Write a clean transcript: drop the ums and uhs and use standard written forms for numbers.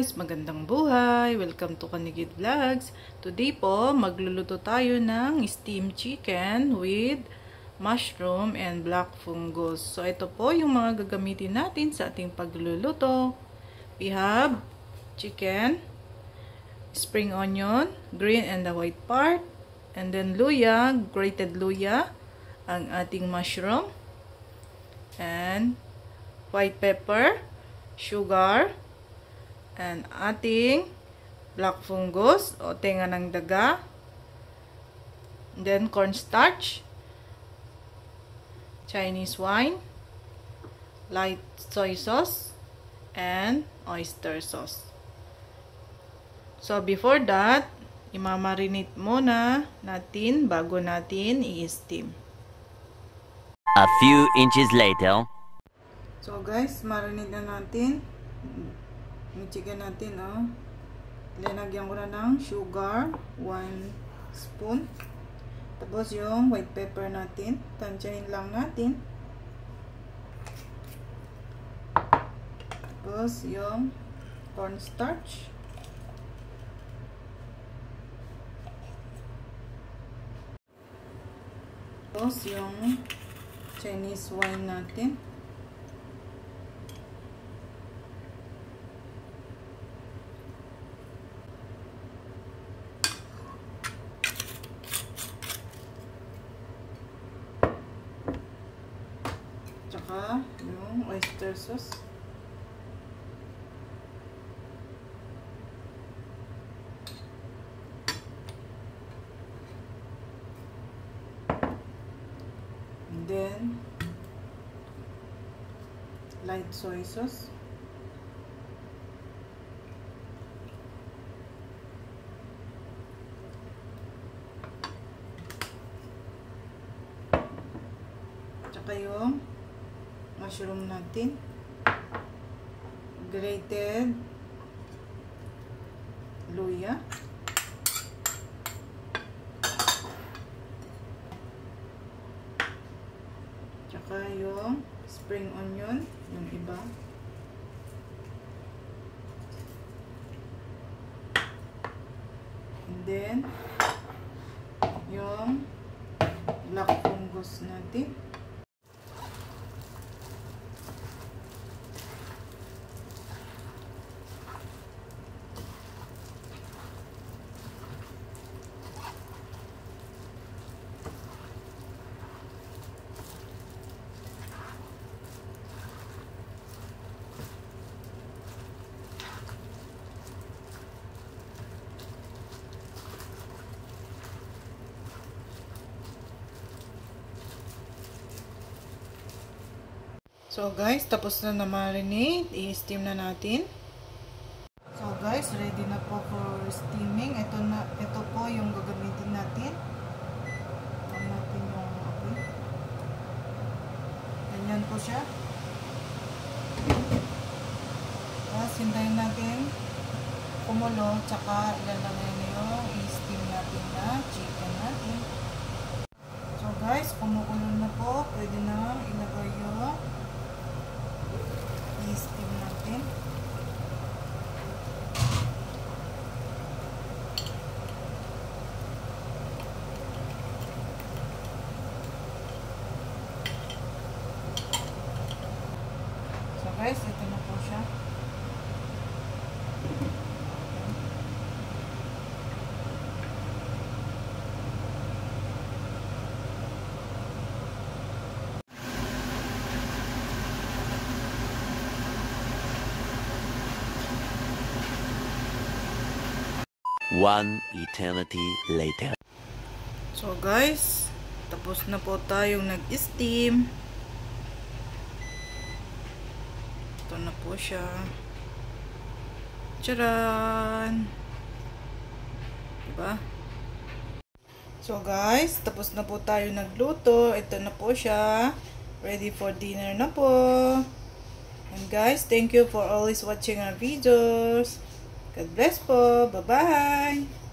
guys! Magandang buhay! Welcome to Kanigid Vlogs. Today po, magluluto tayo ng steamed chicken with mushroom and black fungus. So, ito po yung mga gagamitin natin sa ating pagluluto. We have chicken, spring onion, green and the white part, and then luya, grated luya, ang ating mushroom, and white pepper, sugar, and ating black fungus o tenga ng daga, and then cornstarch, Chinese wine, light soy sauce, and oyster sauce. So before that, imamarinate muna natin bago natin i-steam. A few inches later. So guys, marinate na natin yung chicken natin, oh. Linagyan ko na ng sugar, 1 spoon. Tapos yung white pepper natin, tansyahin lang natin. Tapos yung cornstarch. Tapos yung Chinese wine natin. Tsaka yung oyster sauce. And then light soy sauce. Tsaka yung mushroom natin, grated luya, tsaka yung spring onion, yung iba, and then yung black fungus natin. So guys, tapos na na-marinate, i-steam na natin. So guys, ready na po for steaming. Ito po yung gagamitin natin. Ito natin yung okay. Ganyan po siya. Tapos hintayin natin kumulo, tsaka ilalagay na yung i-steam natin na chicken natin. So guys, kumukulo na po, pwede na ilagay yung i-steam natin. So guys, ito na po siya. One eternity later. So guys, tapos na po tayong nag-steam. Ito na po siya. Tcharan! Diba? So guys, tapos na po tayo nagluto. Ito na po siya. Ready for dinner na po. And guys, thank you for always watching our videos. God bless po. Bye-bye!